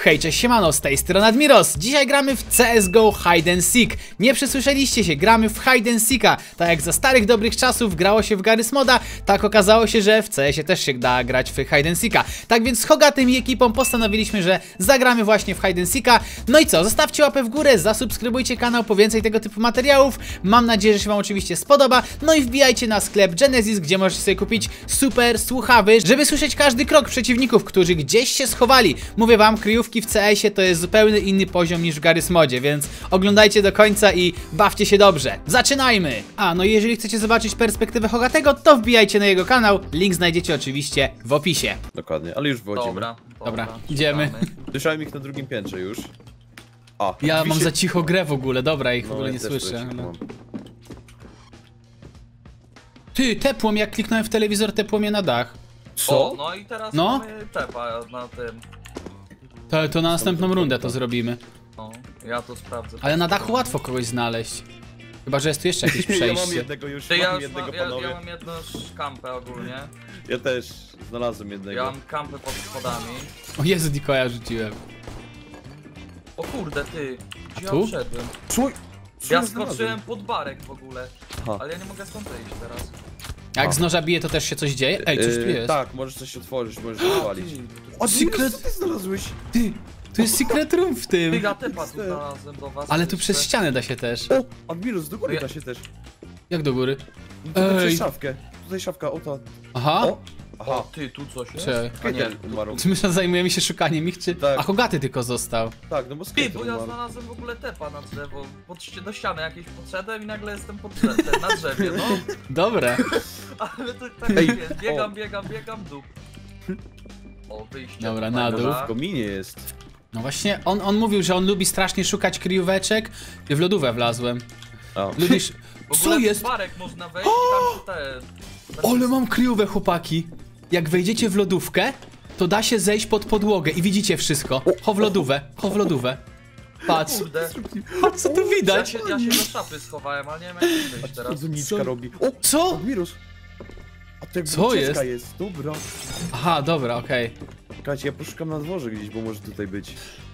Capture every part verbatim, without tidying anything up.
Hej, cześć, siemano, z tej strony Admiros. Dzisiaj gramy w C S G O Hide and Seek. Nie przesłyszeliście się, gramy w Hide and Seeka. Tak jak za starych dobrych czasów grało się w Garry's Moda, tak okazało się, że w C S ie też się da grać w Hide and Seeka. Tak więc z Hogatym i ekipą postanowiliśmy, że zagramy właśnie w Hide and Seeka. No i co, zostawcie łapę w górę, zasubskrybujcie kanał po więcej tego typu materiałów. Mam nadzieję, że się wam oczywiście spodoba. No i wbijajcie na sklep Genesis, gdzie możecie sobie kupić super słuchawy, żeby słyszeć każdy krok przeciwników, którzy gdzieś się schowali. Mówię wam, kryjówki w C S ie to jest zupełnie inny poziom niż w Garry's Modzie, więc oglądajcie do końca i bawcie się dobrze. Zaczynajmy! A, no i jeżeli chcecie zobaczyć perspektywę Hogatego, to wbijajcie na jego kanał. Link znajdziecie oczywiście w opisie. Dokładnie, ale już wchodzimy. Dobra, Dobra, idziemy. Słyszałem ich na drugim piętrze już. A, Ja drzwi mam się- za cicho grę w ogóle, dobra, ich w No, ogóle ja nie też słyszę. za cicho No. mam. Ty, tepło mnie, jak kliknąłem w telewizor, tepło mnie na dach. Co? O, no i teraz No. mamy tepa na tym. To, to na następną rundę to zrobimy. No, ja to sprawdzę. Ale na dachu łatwo kogoś znaleźć. Chyba, że jest tu jeszcze jakieś Ja mam przejście. jednego już, Ty, ja, mam już jednego mam, ja, panowie. ja mam jedną kampę ogólnie. Ja też znalazłem jednego. Ja mam kampę pod schodami. O Jezu, Nikoja rzuciłem. O kurde, ty, gdzie Tu? ja wszedłem? Co? Co Ja znalazłem? skoczyłem pod barek w ogóle. Aha. Ale ja nie mogę stąd wyjść teraz. Jak A. z noża bije, to też się coś dzieje? Ej, coś tu Yy, jest. Tak, możesz coś otworzyć, możesz zapalić. O, Secret- co ty znalazłeś? Ty, tu jest secret room w Ty, tym. ja tepa tu znalazłem do was. Ale tu jeszcze. przez ścianę da się też. O, Admirus, do góry Ja- da się też. Jak do góry? No tutaj Ej. przez szafkę. Tutaj szafka, o to. Aha. O, aha. O, ty, tu coś jest? Czy, A nie, Skater tu- umarł. czy my zajmujemy się szukaniem ich, czy... Tak. A Hogaty tylko został. Tak, no bo Ty, skater bo ja umarł. znalazłem w ogóle tepa na drzewo. Pod, ście- do ściany jakiejś podszedłem i nagle jestem pod drze- na drzewie, no. Dobre. Ale to tak Ej, jest, biegam, o. biegam, biegam, dup. O, wyjście. Dobra, tutaj, na dół. dobra. W kominie jest. No właśnie, on, on mówił, że on lubi strasznie szukać kryjóweczek. W lodówę wlazłem. A. Lubisz... W ogóle Co w jest? barek można wejść i tam są te... Ale mam kryjówę, chłopaki. Jak wejdziecie w lodówkę, to da się zejść pod podłogę i widzicie wszystko. Ho w lodówę, ho w lodówę. Patrz, Kurde, patrz co tu ja widać. się, ja się do szafy schowałem, ale nie wiem jak tu wyjść Co teraz. doniczka Co? robi? O, Co? Admirus. A to jak Co ucieczka jest? jest? Dobra. Aha, dobra, okej. Czekajcie, ja poszukam na dworze gdzieś, bo może tutaj być.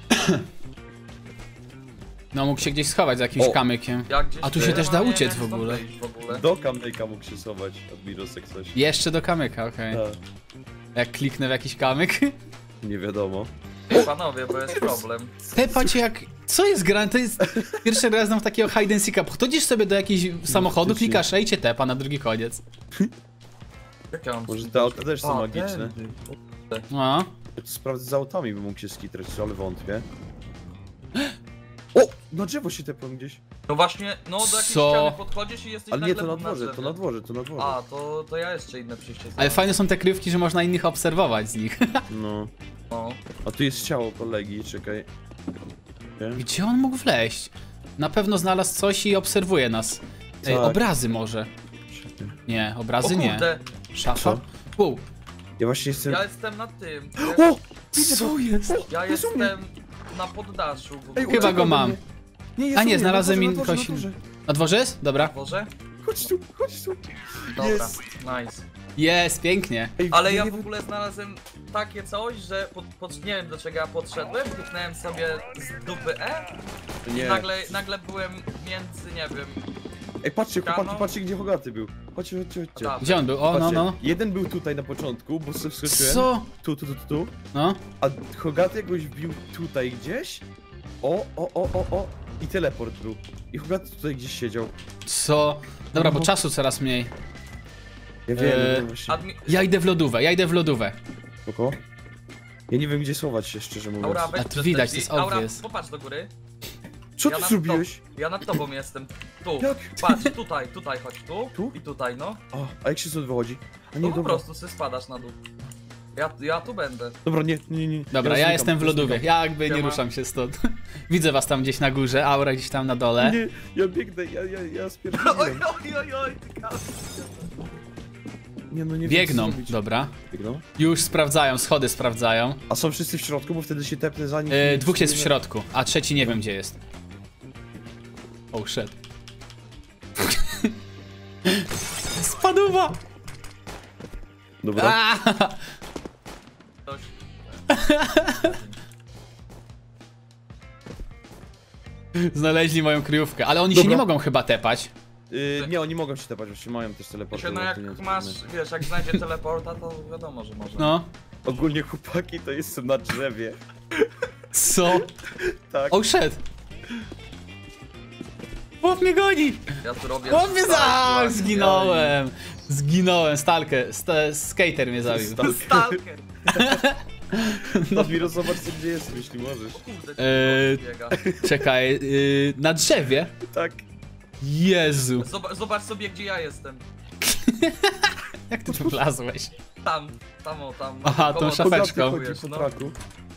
No mógł się gdzieś schować za jakimś O. kamykiem. Ja gdzieś A tu się byłem, też ale da nie uciec wiem, w jak stąd ogóle. wyjść w ogóle. Do kamyka mógł się schować, Admirus jak coś. Jeszcze do kamyka, okej. Tak, Jak kliknę w jakiś kamyk. nie wiadomo. Ej, panowie, bo jest problem. Tepać jak... Co jest grane? To jest... Pierwszy raz znam takiego hide and seeka. Podchodzisz sobie do jakiegoś samochodu, faktycznie. klikasz E i cię tepa na drugi koniec. Jak ja mam Może te auta też są A, magiczne. tędy. No. Ja to sprawdzę z autami, by mógł się skitrać, ale wątpię. O! Na drzewo się tepłem gdzieś. No właśnie, no do jakiejś Co? ściany podchodzisz i jesteś Ale nie, nagle to na dworze, drzewie. to na dworze, to na dworze. A, to, to ja jeszcze inne przyjście Ale znalazłem. fajne są te kryjówki, że można innych obserwować z nich. No. No. A tu jest ciało kolegi, czekaj. Nie? Gdzie on mógł wleźć? Na pewno znalazł coś i obserwuje nas. Ej, Tak. obrazy może. Nie, O obrazy nie. kurde, Szafa? Co? Wow. Ja właśnie jestem... ja jestem na tym. O! Co jest? Ja jest u mnie. jestem na poddaszu. w ogóle. Ej, Chyba uciekał go do mam. mnie. Nie, jest A u nie, mnie, znalazłem na in- dworze, na kogoś- dworze. Na dworze jest? Dobra. Boże? Chodź tu, chodź tu. Dobra, Jest. nice. Jest, pięknie. Ej, Ale ja nie w ogóle znalazłem takie coś, że pod, pod, nie wiem do czego ja podszedłem, kliknąłem sobie z dupy E i Nie. nagle, nagle byłem między, nie wiem, Ej, patrzcie, chłopaki, Ścianą. patrzcie gdzie Hogaty był. Chodźcie, chodźcie, chodźcie. A, Gdzie on był? O, no, Patrzcie, no. jeden był tutaj na początku, bo sobie wskoczyłem. Co? Tu, tu, tu, tu, tu. No. A Hogaty jakoś wbił tutaj gdzieś. O, o, o, o, o. I teleport był. I Hogaty tutaj gdzieś siedział. Co? Dobra, bo No. czasu coraz mniej. Ja wiem, Eee, no właśnie. admi... Ja idę w lodówę, ja idę w lodówę. Spoko. Ja nie wiem gdzie schować się, szczerze mówiąc. Aura, weź A tu przez widać, te to jest drzwi. Aura, obvious. popatrz do góry. Co Ja ty nad zrobiłeś? To, ja nad tobą jestem. Tu, Jak? patrz, tutaj, tutaj chodź, tu, Tu? i tutaj, no. A, a jak się stąd wychodzi? A No nie, po dobra. prostu sobie spadasz na dół. Ja, ja tu będę. Dobra, nie, nie, nie. Dobra, ja znikam, jestem w ja lodówie. znikam. Ja jakby nie Siema. ruszam się stąd. Widzę was tam gdzieś na górze, Aura gdzieś tam na dole. Nie, ja biegnę, ja, ja, ja Oj, spierdziłem. oj, oj, oj, ty kawał. Nie, no nie wiem, Biegną, co zrobić. dobra. Biegną? Już sprawdzają, schody sprawdzają. A są wszyscy w środku, bo wtedy się tepnę za nich. Yy, i- dwóch jest w środku, a trzeci nie wiem gdzie jest. Oh shit. Spaduwa! Dobra. Aaa! Ktoś. Znaleźli moją kryjówkę, ale oni się Dobra. nie mogą chyba tepać. Yy, nie, oni mogą się tepać, właśnie mają też teleporty. Się, no bo jak to nie masz, trudne. wiesz, jak znajdzie teleporta, to wiadomo, że może. No. Ogólnie chłopaki to jestem na drzewie. Co? Tak. O, szedd! Chłop mnie goni! Ja tu robię... Chłop mnie za... stałe Zginąłem! Zginąłem, stalker, sta, skater mnie zabił. akcje. Stalker! No Admiro, zobacz co gdzie jest, jeśli możesz. Kurde, Eee, eee... biega. Czekaj, yy, na drzewie? Tak. Jezu. Zobacz, zobacz sobie, gdzie ja jestem. Jak ty tu wlazłeś? Tam, tam o, tam. Aha, tą koło- szafeczką. Chodzi po no. traku.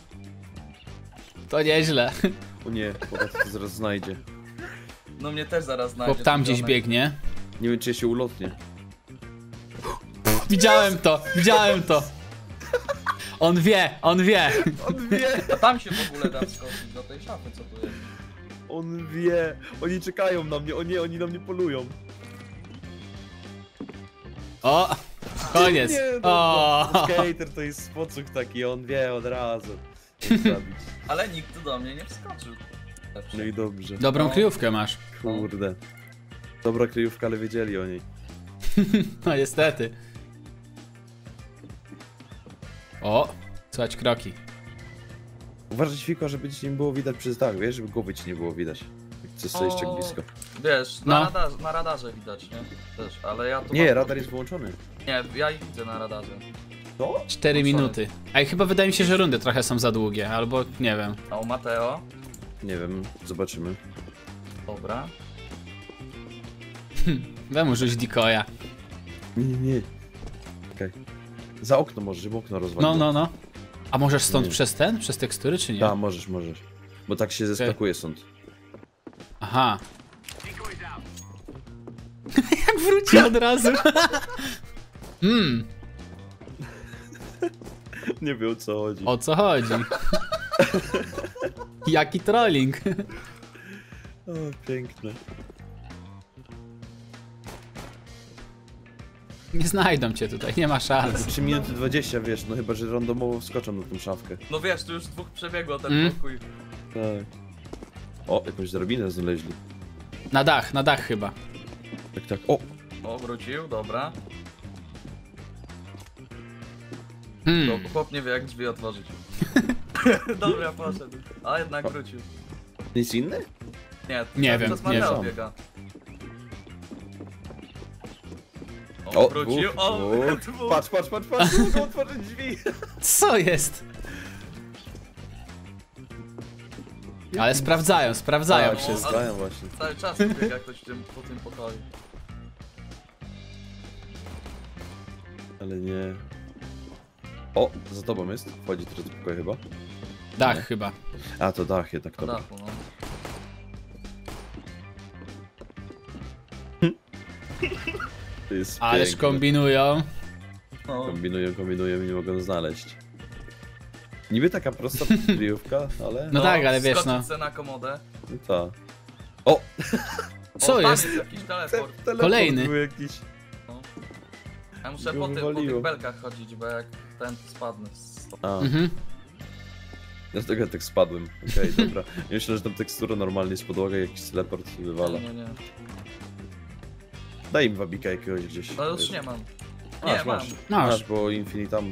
To nieźle. O nie, chłopak to zaraz znajdzie. No mnie też zaraz znajdzie. Chłop tam ten gdzieś ziomek. biegnie. Nie wiem czy ja się ulotnie. Widziałem to, widziałem to. On wie, on wie. On wie! A tam się w ogóle da wskoczyć do tej szafy, co tu jest. On wie! Oni czekają na mnie, o nie, oni na mnie polują. O, koniec. Nie, O. no, skater to jest spocuch taki, on wie od razu. Jak zabić. Ale nikt tu do mnie nie wskoczył. No i dobrze. Dobrą No. kryjówkę masz. Kurde. Dobra kryjówka, ale wiedzieli o niej. No niestety. O, słychać kroki. Uważaj Ćwiko, żeby ci nie było widać przez dach, wiesz, żeby głowy ci nie było widać. Jak chcesz stać tak O. blisko. Wiesz, No. na, radarze, na radarze widać, nie? Też, ale ja tu Nie, mam- radar jest wyłączony. Nie, ja ich widzę na radarze. To? Cztery minuty. A chyba wydaje mi się, że rundy trochę są za długie, albo nie wiem. A u Mateo? Nie wiem, zobaczymy. Dobra. Wemu rzuć dikoja. Nie, nie, nie. Okej. Za okno możesz, żeby okno rozwalić. No, no, no. A możesz stąd Nie. przez ten? Przez tekstury, czy nie? Tak, możesz, możesz. Bo tak się zeskakuje stąd. Aha. Jak wróci od razu. Hmm, Nie wiem o co chodzi. o co chodzi? Jaki trolling. O, piękne. Nie znajdą cię tutaj, nie ma szans. trzy minuty dwadzieścia, wiesz, no chyba, że randomowo wskoczą na tą szafkę. No wiesz, tu już dwóch przebiegło ten Mm. pokój. Tak. O, jakąś drabinę znaleźli. Na dach, na dach chyba. Tak, tak. O! O, wrócił, dobra. Hmm. To chłop nie wie, jak drzwi otworzyć. Dobra, poszedł. A jednak wrócił. Nic inny? Nie, Nie cały wiem, czas nie Mateo wiem. biega. O, O, wrócił. dwóch, O, dwóch. dwóch. Patrz, patrz, patrz, patrz, mogą otworzyć drzwi. Co jest? Ale sprawdzają, sprawdzają Tak, wszystko. zdają właśnie. Cały czas biega ktoś w tym, po tym pokoju. Ale nie. O, za tobą jest. Wchodzi teraz do pokoju chyba. Dach Nie. chyba. A, to dach jednak, Na dobra. dachu, no. To jest Ależ piękne. kombinują. no. Kombinują, kombinują i nie mogą znaleźć. Niby taka prosta kryjówka, ale... No tak, ale wiesz, skoczyć no. se na komodę. No ta. O! Co o, tam jest? jest jakiś teleport. Teleport Kolejny. był jakiś. Ja muszę Go po, ty, po wywaliło. tych belkach chodzić, bo jak ten spadnę. z- A, Mhm. dlatego ja tak spadłem. Okej, dobra. Ja myślę, że tam tekstura normalnie jest podłoga, jakiś teleport wywala. Nie, nie, nie. Daj im wabika jakiegoś gdzieś. No już wiesz. nie mam. Masz, Nie, mam. masz. Masz. Masz, bo Infinitam.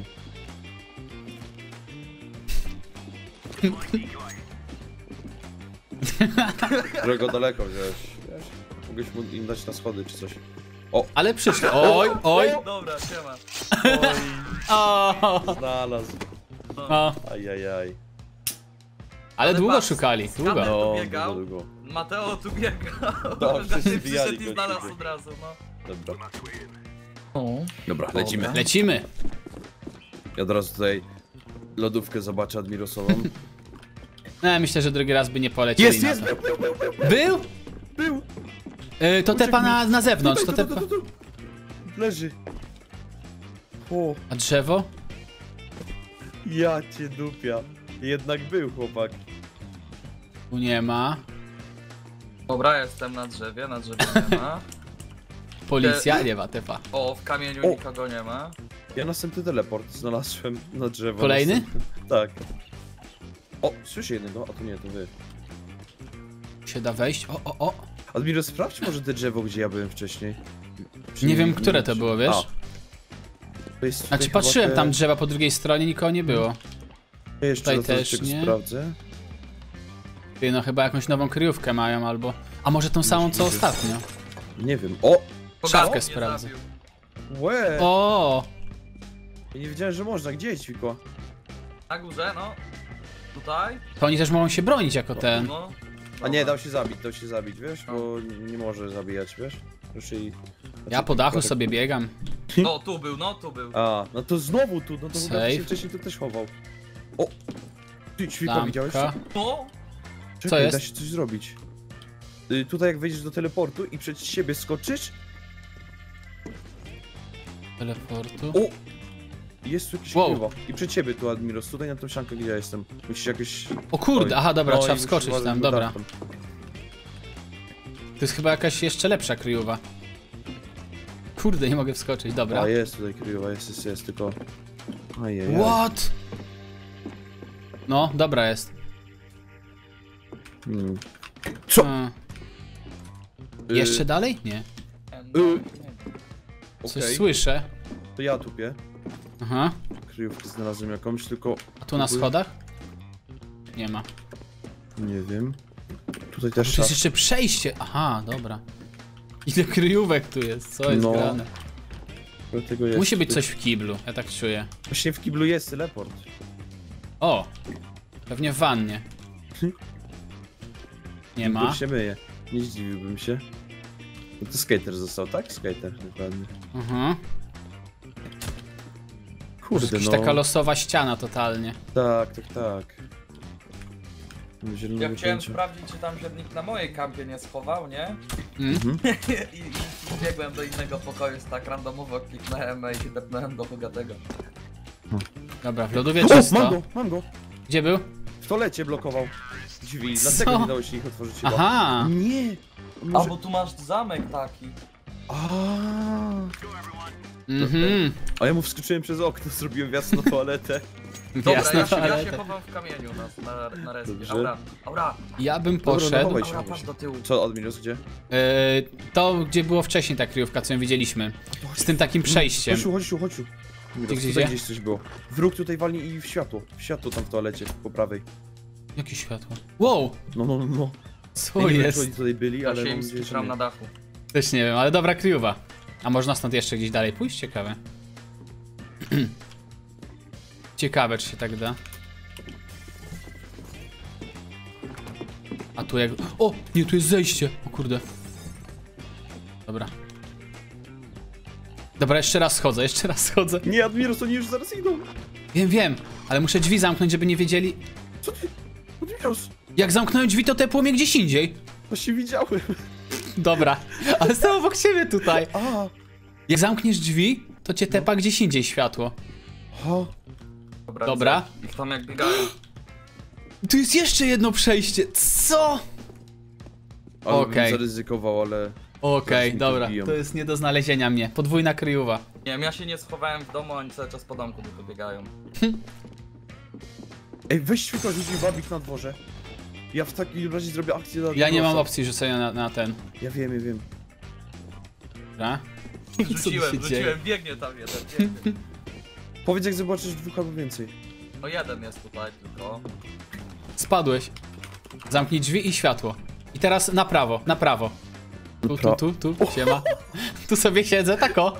Którego daleko wziąłeś, wiesz? Mogłeś mu im dać na schody czy coś. Ale przyszli. Oj, oj. Dobra, siema. Oj, O, znalazł. o. Ajajaj. Ale Ale długo patrz, szukali, z długo. kamer- No, biegał? długo, długo. Mateo tu biega. No, wszyscy Znaczy, wbijali przyszedł i go, znalazł kurde. od razu, no. Dobra. O. Dobra, lecimy. Lecimy. Ja od razu tutaj lodówkę zobaczę admirosową. No, ja myślę, że drugi raz by nie polecieli Jest, na jest! to. Był, był, był, był, Był? był! Y, to tepa na, na zewnątrz, to Tutaj, tu, tepa... tu, tu, tu. Leży. O, A drzewo? ja cię dupia. Jednak był chłopak. Tu nie ma. Dobra, jestem na drzewie, na drzewie nie ma. Policja? Nie ma tepa. O, w kamieniu O. nikogo nie ma. Ja następny teleport znalazłem na drzewo. Kolejny? Następny. Tak. O, słyszę jednego, a to nie, to wy. się da wejść. O, o, o. Admiro, sprawdź może te drzewo, gdzie ja byłem wcześniej. Czy Nie wiem, które to było, wiesz? A. To jest Znaczy tutaj patrzyłem chyba tam te... drzewa po drugiej stronie, nikogo nie było. Ja jeszcze tutaj raz też tego nie. sprawdzę. Ty, no chyba jakąś nową kryjówkę mają albo... A może tą samą co Możliwe. ostatnio? Nie wiem. O! Szafkę Mnie sprawdzę. zabił. Łe! O! Ja nie wiedziałem, że można. Gdzie jest Ćwiko? Na górze, no. Tutaj. To oni też mogą się bronić jako ten. No. A nie, Dobra. dał się zabić, dał się zabić, wiesz? Bo nie może zabijać, wiesz? Raczej... Ja po dachu sobie biegam. No, tu był, no, tu był. A, no to znowu tu, no to chyba Safe. się wcześniej tu też chował. O! Ty, Ćwiko, widziałeś Lampka. to? No. Czekaj, Co jest? da się coś zrobić. Y, tutaj jak wejdziesz do teleportu i przed siebie skoczysz... Teleportu. O! Jest tu jakiś Wow. wow. I przed ciebie tu, Admiros, tutaj na tą ściankę, gdzie ja jestem. Musisz jakoś... O kurde, Oj. aha, dobra, No i trzeba musisz wskoczyć walnąć tam, do dobra. dachu. To jest chyba jakaś jeszcze lepsza kryjówa. Kurde, nie mogę wskoczyć, dobra. A, jest tutaj kryjowa, jest, jest, jest, tylko... Ajajaj. What? No, dobra jest. Hmm. Co? A. Y, Jeszcze dalej? Nie. No, Y. Coś Okej, słyszę. to ja tupię. Aha. Kryjówkę znalazłem jakąś, tylko... A tu na schodach? Nie ma. Nie wiem. Tutaj Tu też jest czas. jeszcze przejście. Aha, dobra. Ile kryjówek tu jest, co jest No. grane? Dlatego jest Musi być tutaj. coś w kiblu, ja tak czuję. Właśnie w kiblu jest teleport. O! Pewnie w wannie. Nie ma. Kiblu się myje. Nie zdziwiłbym się. No to skater został, tak? Skater, dokładnie. Mhm. Kurde, Jakaś no. taka losowa ściana totalnie. Tak, tak, tak. Mam zielonego Ja chciałem pojęcia. sprawdzić, czy tam się nikt na mojej kampie nie schował, nie? Mm? Mhm. I, i biegłem do innego pokoju, tak randomowo kliknąłem i się tepnąłem do bogatego. Dobra, w lodówie O, czysto. mam go, mam go! Gdzie był? W toalecie blokował drzwi, Co? dlatego nie dało się ich otworzyć chyba. Aha! Nie! A, Może... bo tu masz zamek taki. A, Mhm. A ja mu wskoczyłem przez okno, zrobiłem wjazd na toaletę. Dobra, Jasna ja się, ja się toaleta. chowam w kamieniu na, na, na respie. Dobrze. Aura, aura, Ja bym Dobra, no poszedł. chowaj się, aura, chowaj patrz się. do tyłu. Co, Admiros, gdzie? Yy, to, gdzie było wcześniej ta kryjówka, co ją widzieliśmy. Z tym takim przejściem. Chodź tu, chodź tu, chodź tu. Admiros, gdzie, tutaj gdzie? gdzieś coś było. Wróg tutaj walni i w światło. W światło tam w toalecie, po prawej. Jakie światło? Wow! No, no, no, no. Co Ja nie wiem, jest? czy oni tutaj byli, Ja ale się mam im nadzieję, że skiczam nie. na dachu. Też nie wiem, ale dobra kryjówa. A można stąd jeszcze gdzieś dalej pójść? Ciekawe. Ciekawe, czy się tak da. A tu jak... O! Nie, tu jest zejście! O kurde. Dobra. Dobra, jeszcze raz schodzę, jeszcze raz schodzę. Nie, Admiros, oni już zaraz idą. Wiem, wiem, ale muszę drzwi zamknąć, żeby nie wiedzieli... Co ty? Admiros, Jak zamknąłem drzwi, to tepło mnie gdzieś indziej. właśnie widziałem. Dobra, ale jestem obok siebie tutaj. A, Jak zamkniesz drzwi, to cię tepa gdzieś indziej światło. a. Dobra. Dobra. widzę. Ich tam jak biegają. Tu jest jeszcze jedno przejście, co? Ale Okej. bym zaryzykował, ale... Okej, mi dobra, podbiją. to jest nie do znalezienia mnie. Podwójna kryjówa. Nie wiem, ja się nie schowałem w domu, oni cały czas po domku tylko biegają. Ej, weź światło, rzucił wabik na dworze. Ja w takim razie zrobię akcję dla Ja nie mam Admirosa. opcji rzucenia na, na ten. Ja wiem, ja wiem. Dobra. Co tu się Rzuciłem, dzieje? rzuciłem, biegnie tam jeden, biegnie. Powiedz, jak zobaczysz dwóch albo więcej. No jeden jest tutaj tylko. Spadłeś. Zamknij drzwi i światło. I teraz na prawo, na prawo. Tu, tu, tu, tu, siema. Tu sobie siedzę, tak o.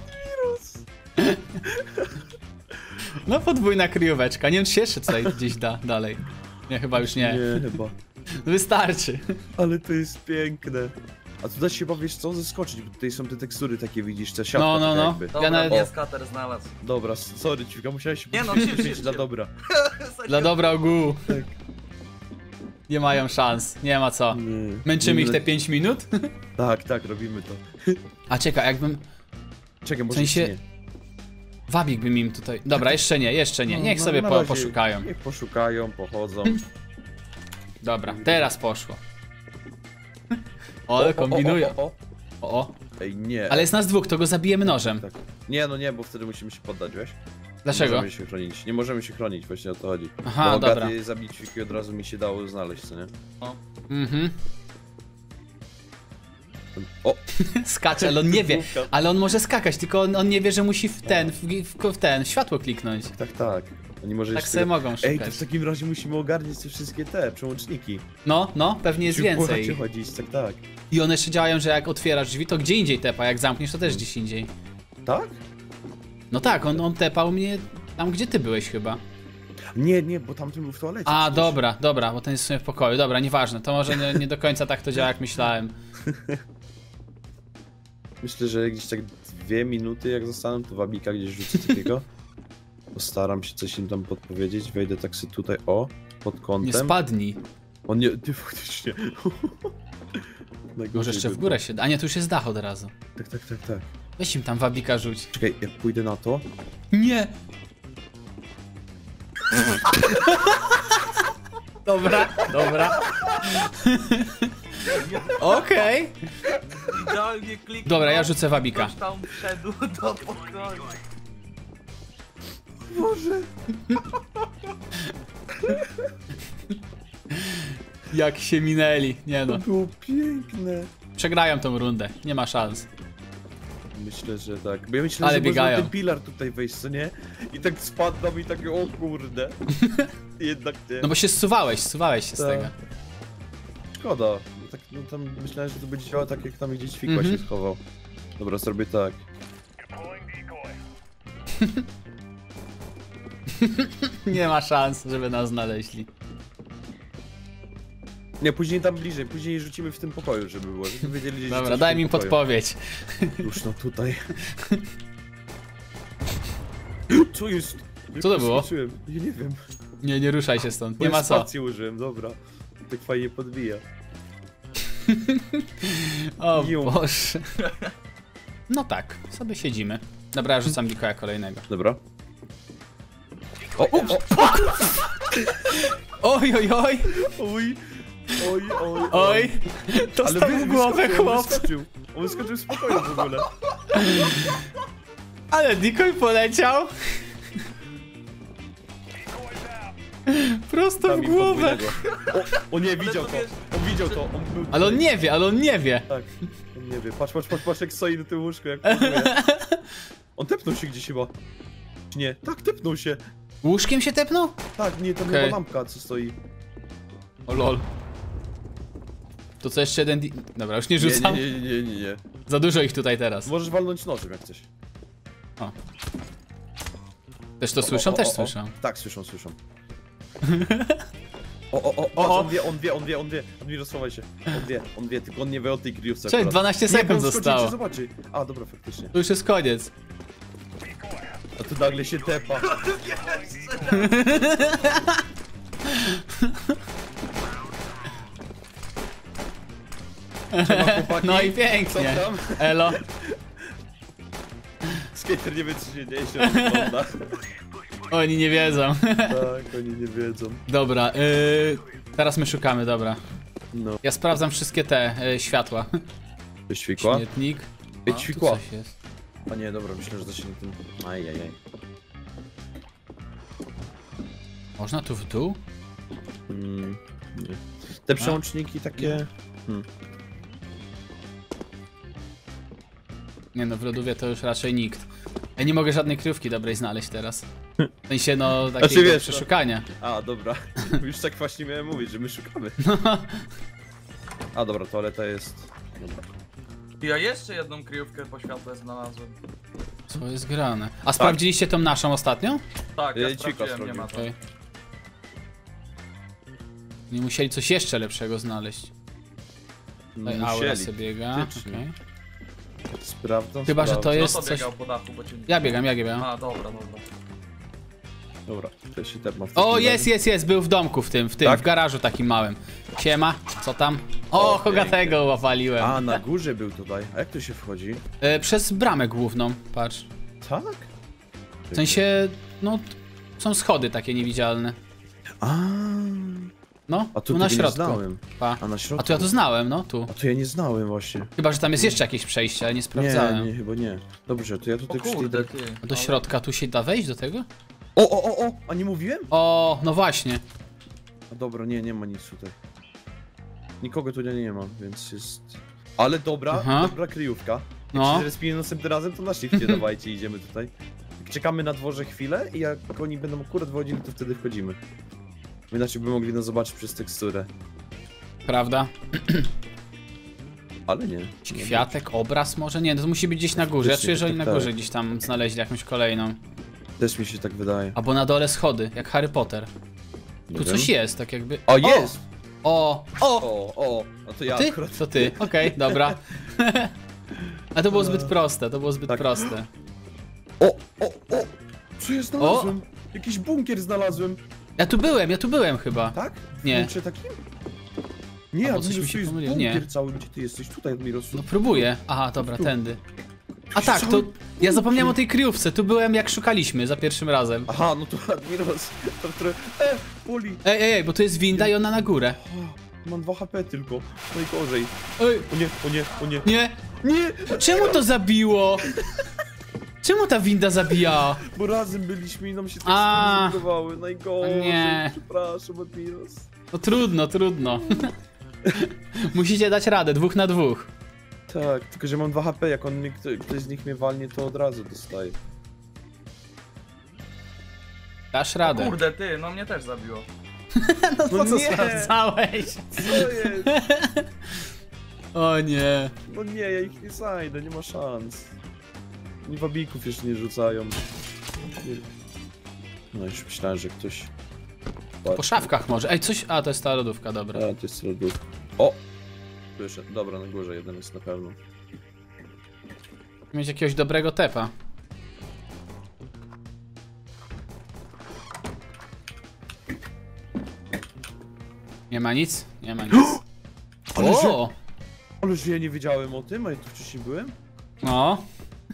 No podwójna kryjóweczka. Nie wiem, czy się jeszcze tutaj gdzieś da dalej. Nie, chyba już nie. Nie, chyba. Wystarczy. Ale to jest piękne. A tu da się chyba, wiesz co, zeskoczyć, bo tutaj są te tekstury takie, widzisz, te siatka No, no, taka no. jakby. Dobra, nawet- mnie skater znalazł. Dobra, sorry Ćwika, musiałeś się Nie no, poświęcić chill, chill, dla chill. dobra. Dla dobra ogółu. Tak. Nie mają szans, nie ma co. Nie. Męczymy Nie ich te pięć minut? Tak, tak, robimy to. A czekaj, jakbym... Czekaj, może W sensie- jeszcze nie. Wabik bym im tutaj... Dobra, jeszcze nie, jeszcze nie. No, Niech no, sobie na po, razie poszukają. Niech poszukają, pochodzą. Dobra, teraz poszło. O, ale O, kombinują. O, o, o, o. O, o. Ej, nie. Ale jest nas dwóch, to go zabijemy nożem. Tak. Nie, no nie, bo wtedy musimy się poddać, wiesz? Dlaczego? Nie możemy się chronić. Nie możemy się chronić, właśnie o to chodzi. Aha, bo dobra. Agaty zabić Ćwiki od razu mi się dało znaleźć, co nie? Mhm. O! Skacze, ale on nie wie. Ale on może skakać, tylko on, on nie wie, że musi w ten, w, w, w ten, w światło kliknąć. Tak, tak. Oni może Tak jeszcze... sobie mogą szukać. Ej, to w takim razie musimy ogarniać te wszystkie te przełączniki. No, no, pewnie jest Musimy więcej. po chacie chodzić, tak, tak. I one jeszcze działają, że jak otwierasz drzwi, to gdzie indziej tepa, jak zamkniesz, to też gdzieś indziej. Tak? No tak, on, on tepał mnie tam, gdzie ty byłeś chyba. Nie, nie, bo tamten był w toalecie. A, przecież. dobra, dobra, bo ten jest w sumie w pokoju. Dobra, nieważne, to może nie, nie do końca tak to działa, jak myślałem. Myślę, że gdzieś tak dwie minuty jak zostaną, to wabika gdzieś rzucę takiego. Postaram się coś im tam podpowiedzieć, wejdę tak sobie tutaj, o, pod Nie kątem. spadnij. On nie, ty faktycznie. Może jeszcze w górę się da. A nie, tu już jest dach od razu. Tak, tak, tak, tak. Weź im tam wabika rzuć. Czekaj, jak pójdę na to. Nie! Dobra, dobra. Okej. Idealnie kliknął. Dobra, ja rzucę wabika. Ktoś tam wszedł do pokoju. Boże. Jak się minęli. Nie To no. było piękne. Przegrają tą rundę. Nie ma szans. Myślę, że tak. Bo ja myślę, Ale że biegają. można ten pilar tutaj wejść, co nie? I tak spadam i takie, o kurde. Jednak nie. No bo się zsuwałeś, zsuwałeś się z Tak. tego. Szkoda. Bo tak, no tam myślałem, że to będzie działało tak, jak tam gdzieś fikła Mhm. się schował. Dobra, zrobię tak. Nie ma szans, żeby nas znaleźli. Nie, później tam bliżej, później rzucimy w tym pokoju, żeby było, żeby wiedzieli, że Dobra, coś w daj tym mi pokoju. podpowiedź. Już no tutaj. Co jest? Jak Co to było? skoczyłem? Ja nie wiem. Nie, nie ruszaj się stąd. Bo Nie ja ma co. spację użyłem, dobra. Tak fajnie podbija. O Ju. Boże. No tak, sobie siedzimy. Dobra, ja rzucam Mikołaja kolejnego. Dobra. O, o, o! Oj, oj, oj, Oj! Oj, oj, oj. Dostał wy- w głowę wyskoczył, on chłop. wyskoczył. On wyskoczył z pokoju w ogóle. Ale Decoy poleciał. Prosto w Tam im głowę. podwójnego. O, o nie, widział to to. wiesz- On widział to. On był Ale on tutaj. nie wie, ale on nie wie. Tak. On nie wie. Patrz, patrz, patrz, patrz jak stoi na tym łóżku, jak próbuje. On tepnął się gdzieś chyba. Czy nie? Tak, tepnął się. Łóżkiem się tepnął? Tak, nie, tam Okej. chyba lampka, co stoi. O lol. To co jeszcze jeden di... Dobra, już nie Nie, rzucam. nie, nie, nie, nie, nie. Za dużo ich tutaj teraz. Możesz walnąć nożem jak coś. O. Też to słyszą? O, o, Też o, o. słyszą. Tak, słyszą, słyszą. O, o, o, patrz, o. on wie, on wie, on wie, on wie. Admiro, schowaj się. On wie, on wie, tylko on nie wie o tej kryjówce Cześć, akurat. dwanaście Nie, bo sekund on skoczy i zostało. cię zobaczy. A, dobra, faktycznie. To już jest koniec. A tu nagle się tepa. Siema, chłopaki. No i Co pięknie. tam? Elo. Skater nie wie, co się dzieje, się rozgląda. Oni nie wiedzą. Tak, oni nie wiedzą. Dobra, yy, teraz my szukamy, dobra. No. Ja sprawdzam wszystkie te yy, światła. To świkła? Śmietnik. Ej, A, tu ćwikła. coś jest. A nie, dobra, myślę, że to się na tym... Ajajaj. Można tu w dół? Mm, nie. Te przełączniki takie... Hmm. Nie no, w lodówie to już raczej nikt. Ja nie mogę żadnej kryjówki dobrej znaleźć teraz. W sensie no, takiego Znaczy, wiesz, przeszukania. A, dobra. Już tak właśnie miałem mówić, że my szukamy. A, dobra, toaleta jest... Dobra. Ja jeszcze jedną kryjówkę po światłe znalazłem. Co jest grane? A sprawdziliście tą naszą ostatnią? Tak, ja Ej, Ciko sprawdziłem, nie ma to. Okej. Nie musieli coś jeszcze lepszego znaleźć. Tutaj aura Musieli. sobie biega. faktycznie. okej. Sprawdzam, Chyba, że to sprawdzam. jest Kto to coś... biegał po dachu, bo cię nie... Ja biegam, ja biegam. A, dobra, dobra. Dobra, to się tepma w O, takim jest, razie. jest, jest, był w domku w tym, w tym, Tak? w garażu takim małym. Siema, co tam? O, O, Hogatego łapaliłem. A, na górze był tutaj. A jak tu się wchodzi? E, przez bramę główną, patrz. Tak? W sensie, no, są schody takie niewidzialne. A, No, a tu, tu na tego nie środku. znałem. Pa. A na środku? A to ja to znałem, no, tu. A to ja nie znałem właśnie. Chyba, że tam jest jeszcze jakieś przejście, ale nie sprawdzałem. Nie, nie, chyba nie. Dobrze, to ja O tutaj kurde, przyjdę. ty. A do środka tu się da wejść do tego? O, o, o, o! A nie mówiłem? O, no właśnie. A dobra, nie, nie ma nic tutaj. Nikogo tutaj nie ma, więc jest... Ale dobra, Aha. dobra kryjówka. Jak No. się respimy następnym razem, to na shifcie dawajcie, idziemy tutaj. Czekamy na dworze chwilę i jak oni będą akurat wchodzili, to wtedy wchodzimy. Inaczej by mogli nas zobaczyć przez teksturę. Prawda? Ale nie. Kwiatek, obraz może? Nie, to musi być gdzieś na górze. Ja Faktycznie, czuję, że oni tak, na tak. górze gdzieś tam znaleźli jakąś kolejną. Też mi się tak wydaje. Albo na dole schody, jak Harry Potter. Nie Tu wiem. coś jest, tak jakby... O, jest! O! O! O, o, no to ja Ty? akurat. To ty, okej, dobra. A to było zbyt proste, to było zbyt Tak. proste. O, o, o! Co ja znalazłem? Jakiś bunkier znalazłem. Ja tu byłem, ja tu byłem chyba. Tak? W Nie. bunkrze takim? Nie, Albo coś mi Admiros, się tu jest pomyliło, bunkier nie. cały, gdzie ty jesteś? Tutaj, Admiros. No próbuję. Aha, dobra, Tu. tędy. A Jakiś tak, to... cały Ja zapomniałem o bunkier. tej kryjówce, tu byłem jak szukaliśmy za pierwszym razem. Aha, no to Admiros. To trochę... E, Poli! Ej, ej, ej, bo to jest winda i ona na górę. O, mam dwa H P tylko. Najgorzej. Ej, O nie, o nie, o nie. nie! Nie! Czemu to zabiło? Czemu ta winda zabija? Bo razem byliśmy i nam się tak A. zbudowały. Najgorzej. Nie. Przepraszam, Admiros. No trudno, trudno. Musicie dać radę, dwóch na dwóch. Tak, tylko że mam dwa H P, jak on mnie, kto, ktoś z nich mnie walnie, to od razu dostaje. Dasz radę. Kurde, ty, no mnie też zabiło. No No po co nie. sprawdzałeś? Co jest? O nie. No nie, ja ich nie znajdę, nie ma szans. Oni wabików jeszcze nie rzucają. Nie. No już myślałem, że ktoś... Po szafkach może. Ej, coś... A, to jest ta lodówka, dobra. A, to jest lodówka. O! Słyszę, dobra, na górze jeden jest na pewno. Mieć jakiegoś dobrego tepa. Nie ma nic? Nie ma nic. Ale że- O! Ale że ja nie wiedziałem o tym, a ja tu wcześniej byłem? No.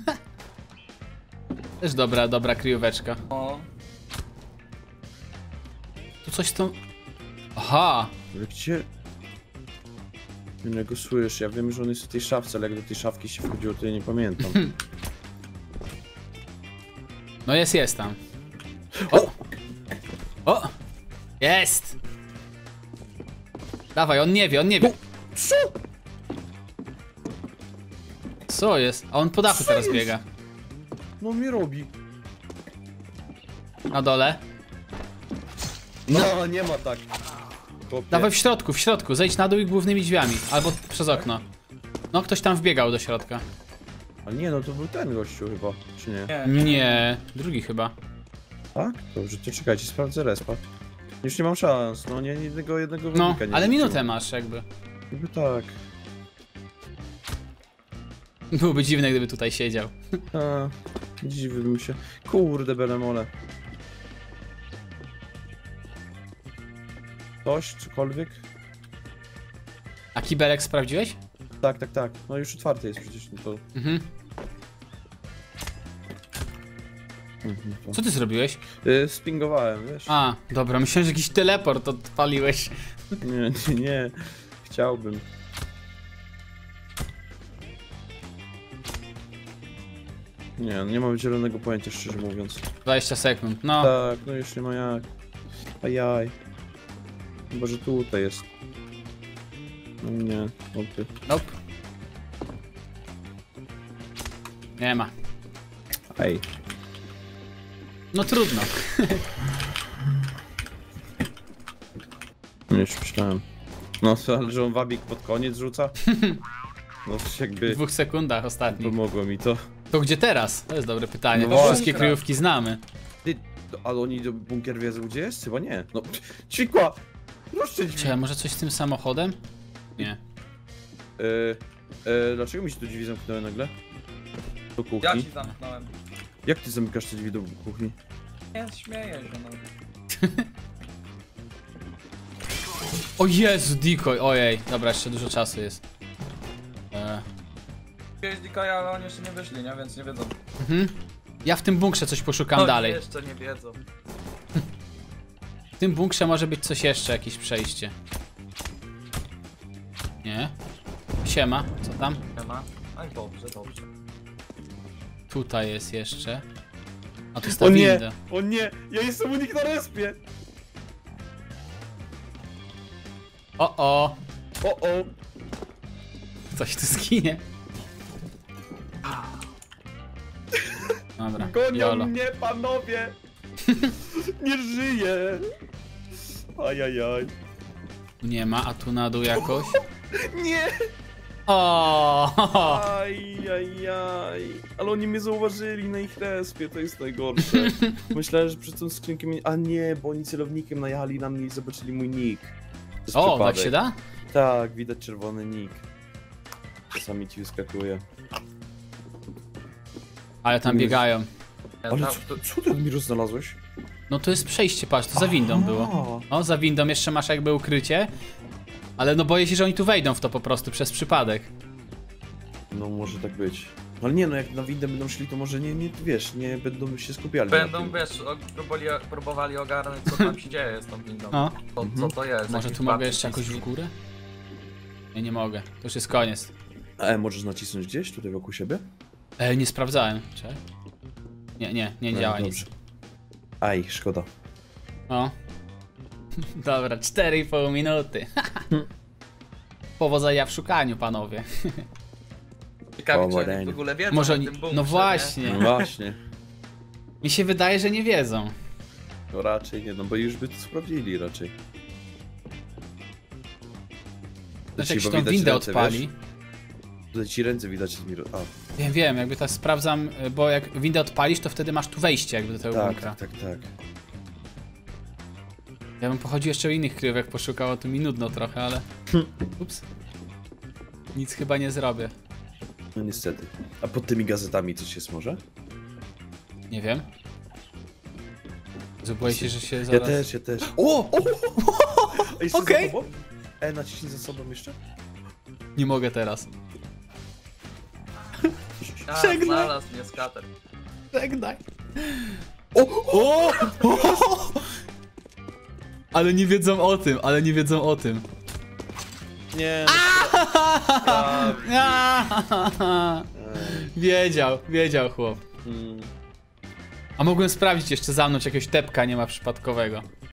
Też dobra, dobra kryjóweczka. O, Tu coś tu... Aha! Ale gdzie? Ja go słyszę, ja wiem, że on jest w tej szafce, ale jak do tej szafki się wchodziło, to ja nie pamiętam. No jest, jest tam. O! O! Jest! Dawaj, on nie wie, on nie wie. Co? Co jest? A on po dachu Co teraz jest? biega. No mnie robi. Na dole. No, nie ma tak. Chłopie. Dawaj w środku, w środku. Zejdź na dół i głównymi drzwiami. Albo przez okno. No, ktoś tam wbiegał do środka. A nie, no to był ten gościu chyba, czy nie? nie. Nie, drugi chyba. Tak? Dobrze, to czekajcie, sprawdzę respa. Już nie mam szans, no nie, jednego, jednego No, wybika nie ale rzuciłem. minutę masz jakby. Jakby tak. Byłoby dziwne, gdyby tutaj siedział. A, dziwiłbym się. Kurde, belemole. Coś, cokolwiek? A kibelek sprawdziłeś? Tak, tak, tak. No już otwarty jest przecież, no to... Mhm. Mhm, to. Co ty zrobiłeś? Y, spingowałem, wiesz? A, dobra, myślałem, że jakiś teleport odpaliłeś. Nie, nie, nie. Chciałbym. Nie, no nie mam zielonego pojęcia, szczerze mówiąc. dwadzieścia sekund, no. Tak, no już nie ma jak. Ajaj. Chyba, że tutaj jest. No nie, opie. Nope. Nie ma. Ej. No trudno. No już myślałem. No, ale że on wabik pod koniec rzuca? No W jakby dwóch sekundach ostatnich. pomogło mi to. To gdzie teraz? To jest dobre pytanie. No Bo wszystkie właśnie. kryjówki znamy. Ty, to- ale oni do bunkier wiedzą gdzie jest? Chyba nie. No, ćwikła! Proszę drzwi! Czy może coś z tym samochodem? Nie. E, e, dlaczego mi się tu drzwi zamknęły nagle? Do kuchni? Ja ci zamknąłem. Jak ty zamykasz te drzwi do kuchni? Nie, śmieję się, no. O Jezu, decoy, ojej. Dobra, jeszcze dużo czasu jest. E, Jest Dikoja, ale oni jeszcze nie wyszli, nie? Więc nie wiedzą. mhm. Ja w tym bunkrze coś poszukam Oni dalej. jeszcze nie wiedzą. W tym bunkrze może być coś jeszcze, jakieś przejście. Nie? Siema, co tam? Nie ma? Aj, dobrze, dobrze. Tutaj jest jeszcze. A tu jest ta O nie! winda. O nie! Ja jestem u nich na respie! O, o! O o! Ktoś tu zginie. Dobra, Gonią jolo. mnie, panowie! Nie żyję! Ajajaj. Tu nie ma, a tu na dół jakoś. Nie! O! Ajajaj. Ale oni mnie zauważyli na ich respie, to jest najgorsze. Myślałem, że przez tą skrzynkę mnie... A nie, bo oni celownikiem najechali na mnie i zobaczyli mój nick. To jest O, tak przypadek. się da? Tak, widać czerwony nick. Czasami ci wyskakuje. Ale tam Nie. biegają. Ja Ale tam- co, co ty mi znalazłeś? No to jest przejście, patrz, to za windą było. O, za windą jeszcze masz jakby ukrycie. Ale no boję się, że oni tu wejdą w to po prostu przez przypadek. No może tak być. Ale nie no, jak na windę będą szli, to może nie, nie wiesz, nie będą się skupiali Będą, na tym. wiesz, o- próbowali, próbowali ogarnąć, co tam się dzieje z tą windą. O, Co, Mhm. co to jest? może jakiś tu mogę bug jeszcze jakoś w przyciski. górę? Nie, nie mogę. To już jest koniec. A E, możesz nacisnąć gdzieś, tutaj wokół siebie? E, nie sprawdzałem. Czekaj. Nie, nie, nie No, działa dobrze. nic. Aj, szkoda. O. Dobra, cztery i pół minuty. Powodzenia w szukaniu, panowie. Ciekawe, czy oni Powodzenia. w ogóle wiedzą Może o oni... tym bunkrze, No nie? właśnie. No właśnie. Mi się wydaje, że nie wiedzą. No raczej nie, no bo już by to sprawdzili raczej. Znaczy, jak Ci, się bo tą widać windę ręce, odpali. wiesz? Tutaj ci ręce widać. Admiro. A, Wiem, wiem, jakby tak sprawdzam, bo jak windę odpalisz, to wtedy masz tu wejście jakby do tego tak, bunkra. tak, tak, tak. Ja bym pochodził jeszcze o innych kryjówek, poszukał, tu mi nudno trochę, ale... Ups. Nic chyba nie zrobię. No niestety. A pod tymi gazetami coś jest może? Nie wiem. Boję się, że się Ja zaraz... też, ja też. O! o! Ej, jeszcze Okej. za tobą? E, naciśnij za sobą jeszcze? Nie mogę teraz. A, Żegnaj. znalazł mnie skater. Żegnaj. O! O! Ale nie wiedzą o tym, ale nie wiedzą o tym. Nie. Wiedział, wiedział chłop. Mm. A mogłem sprawdzić jeszcze za mną, czy jakiegoś tepka nie ma przypadkowego.